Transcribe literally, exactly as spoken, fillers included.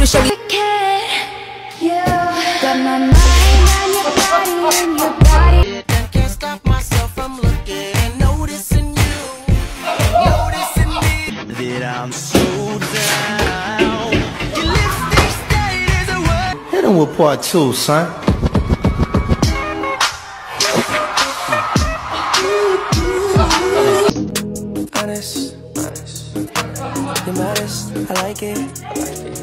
show you. Yeah, got my mind on your body and your body. I can't stop myself from looking and noticing you, noticing me. That I'm so down. Your lipstick stain is a word. Hit him with part two, son. Honest, honest, you're modest, I like it.